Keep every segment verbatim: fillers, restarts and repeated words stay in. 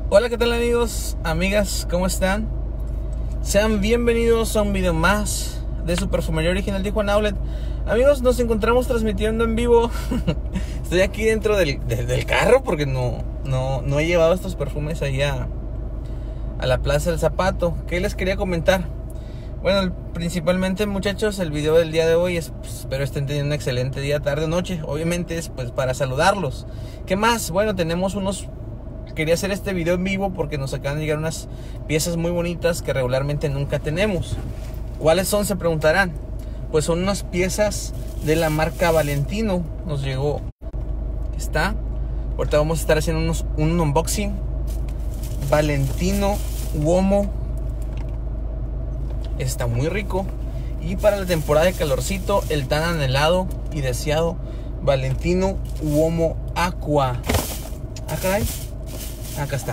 Hola, ¿qué tal amigos, amigas? ¿Cómo están? Sean bienvenidos a un video más de su perfumería original Tijuana Outlet. Amigos, nos encontramos transmitiendo en vivo. Estoy aquí dentro del, del, del carro porque no, no, no he llevado estos perfumes allá a la Plaza del Zapato. ¿Qué les quería comentar? Bueno, principalmente muchachos, el video del día de hoy es, pues, espero estén teniendo un excelente día, tarde o noche. Obviamente es pues para saludarlos. ¿Qué más? Bueno, tenemos unos... Quería hacer este video en vivo porque nos acaban de llegar unas piezas muy bonitas que regularmente nunca tenemos. ¿Cuáles son? Se preguntarán. Pues son unas piezas de la marca Valentino. Nos llegó. Está. Ahorita vamos a estar haciendo unos, un unboxing. Valentino Uomo. Está muy rico. Y para la temporada de calorcito, el tan anhelado y deseado Valentino Uomo Aqua. Ah, caray. Acá está.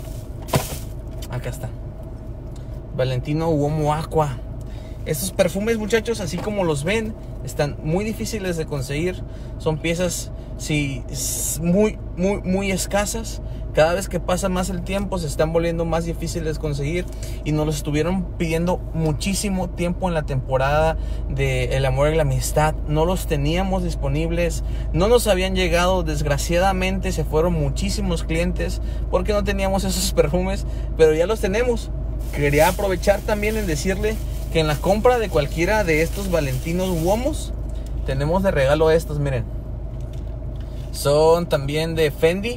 Acá está. Valentino Uomo Aqua. Estos perfumes, muchachos, así como los ven, están muy difíciles de conseguir. Son piezas, sí, muy, muy, muy escasas. Cada vez que pasa más el tiempo se están volviendo más difíciles de conseguir. Y nos los estuvieron pidiendo muchísimo tiempo en la temporada de El Amor y la Amistad. No los teníamos disponibles. No nos habían llegado. Desgraciadamente se fueron muchísimos clientes porque no teníamos esos perfumes. Pero ya los tenemos. Quería aprovechar también en decirle que en la compra de cualquiera de estos Valentinos Uomos tenemos de regalo estos, miren. Son también de Fendi.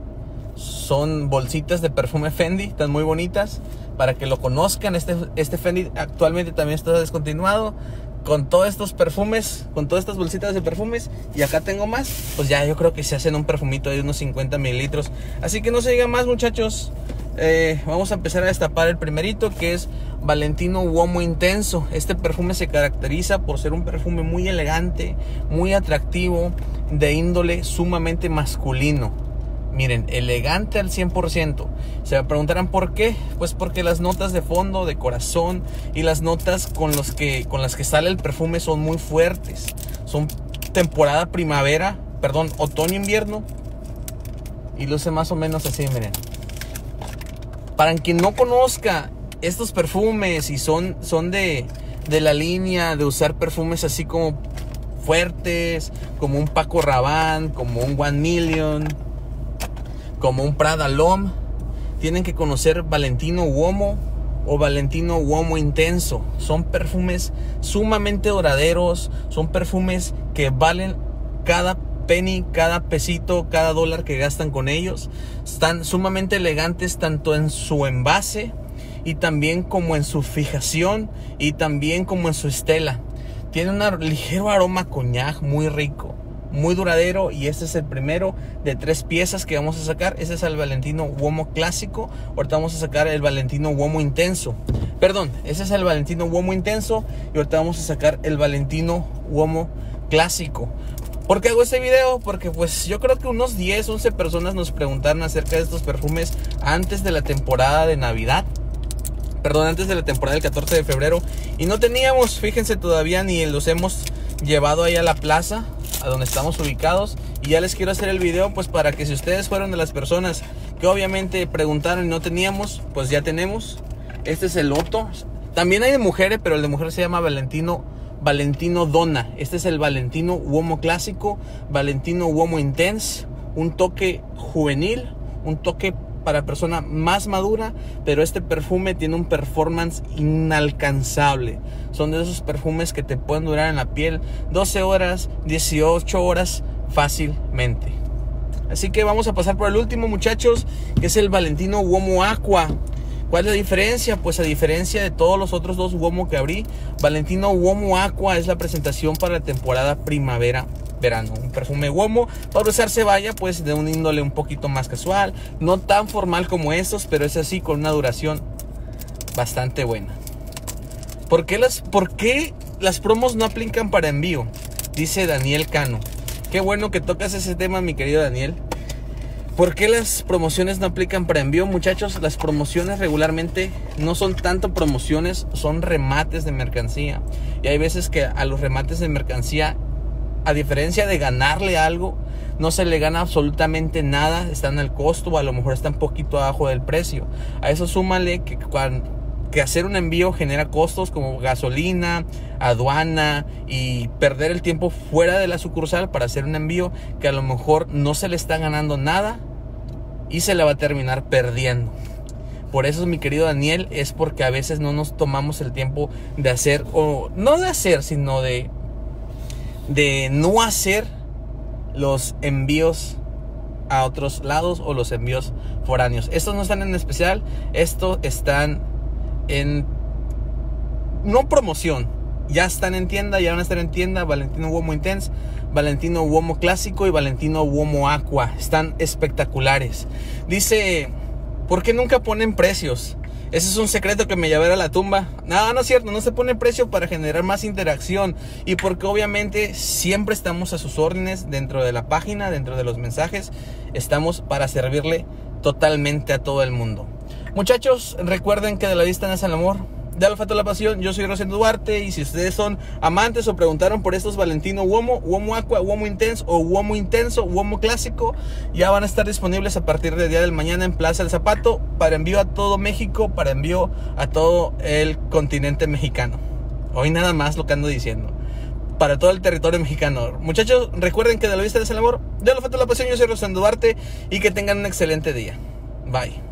Son bolsitas de perfume Fendi, están muy bonitas para que lo conozcan. Este, este Fendi actualmente también está descontinuado. Con todos estos perfumes, con todas estas bolsitas de perfumes, y acá tengo más, pues ya yo creo que se hacen un perfumito de unos cincuenta mililitros. Así que no se diga más, muchachos. eh, Vamos a empezar a destapar el primerito, que es Valentino Uomo Intenso. Este perfume se caracteriza por ser un perfume muy elegante, muy atractivo, de índole sumamente masculino. Miren, elegante al cien por ciento. Se me preguntarán por qué. Pues porque las notas de fondo, de corazón y las notas con, los que, con las que sale el perfume son muy fuertes. Son temporada primavera, perdón, otoño-invierno. Y luce más o menos así, miren. Para quien no conozca estos perfumes y son, son de, de la línea de usar perfumes así como fuertes, como un Paco Rabanne, como un One Million, como un Prada L'Homme, tienen que conocer Valentino Uomo o Valentino Uomo Intenso. Son perfumes sumamente duraderos, son perfumes que valen cada penny, cada pesito, cada dólar que gastan con ellos. Están sumamente elegantes tanto en su envase y también como en su fijación y también como en su estela. Tiene un ligero aroma a coñac muy rico, muy duradero, y este es el primero de tres piezas que vamos a sacar. Este es el Valentino Uomo clásico. Ahorita vamos a sacar el Valentino Uomo Intenso. Perdón, ese es el Valentino Uomo Intenso y ahorita vamos a sacar el Valentino Uomo clásico. ¿Por qué hago este video? Porque pues yo creo que unos diez, once personas nos preguntaron acerca de estos perfumes antes de la temporada de Navidad. Perdón, antes de la temporada del catorce de febrero. Y no teníamos, fíjense, todavía ni los hemos llevado ahí a la plaza, a donde estamos ubicados. Y ya les quiero hacer el video pues para que si ustedes fueron de las personas que obviamente preguntaron y no teníamos, pues ya tenemos. Este es el Otto. También hay de mujeres, pero el de mujeres se llama Valentino Valentino Donna. Este es el Valentino Uomo clásico, Valentino Uomo Intense. Un toque juvenil, un toque para persona más madura, pero este perfume tiene un performance inalcanzable. Son de esos perfumes que te pueden durar en la piel doce horas, dieciocho horas fácilmente. Así que vamos a pasar por el último, muchachos, que es el Valentino Uomo Aqua. ¿Cuál es la diferencia? Pues a diferencia de todos los otros dos Uomo que abrí, Valentino Uomo Aqua es la presentación para la temporada primavera verano. Un perfume Uomo para usarse vaya pues de un índole un poquito más casual, no tan formal como estos, pero es así con una duración bastante buena. ¿Por qué las, por qué las promos no aplican para envío? Dice Daniel Cano. Qué bueno que tocas ese tema, mi querido Daniel. ¿Por qué las promociones no aplican para envío, muchachos? Las promociones regularmente no son tanto promociones, son remates de mercancía. Y hay veces que a los remates de mercancía a diferencia de ganarle algo, no se le gana absolutamente nada. Está en el costo, o a lo mejor está un poquito abajo del precio. A eso súmale que, que hacer un envío genera costos como gasolina, aduana y perder el tiempo fuera de la sucursal para hacer un envío que a lo mejor no se le está ganando nada y se le va a terminar perdiendo. Por eso, mi querido Daniel, es porque a veces no nos tomamos el tiempo de hacer, o no de hacer, sino de, de no hacer los envíos a otros lados o los envíos foráneos. Estos no están en especial, estos están en no promoción, ya están en tienda, ya van a estar en tienda. Valentino Uomo Intense, Valentino Uomo Clásico y Valentino Uomo Aqua. Están espectaculares. Dice, ¿por qué nunca ponen precios? Ese es un secreto que me llevará a la tumba. No, no es cierto, no se pone precio para generar más interacción. Y porque obviamente siempre estamos a sus órdenes dentro de la página, dentro de los mensajes. Estamos para servirle totalmente a todo el mundo. Muchachos, recuerden que de la vista nace el amor, del olfato la pasión. Yo soy Rosendo Duarte, y si ustedes son amantes o preguntaron por estos Valentino Uomo, Uomo Aqua, Uomo Intense o Uomo Intenso, Uomo Clásico, ya van a estar disponibles a partir del día del mañana en Plaza El Zapato, para envío a todo México, para envío a todo el continente mexicano. Hoy nada más lo que ando diciendo, para todo el territorio mexicano. Muchachos, recuerden que de la vista nace el amor, del olfato la pasión. Yo soy Rosendo Duarte, y que tengan un excelente día. Bye.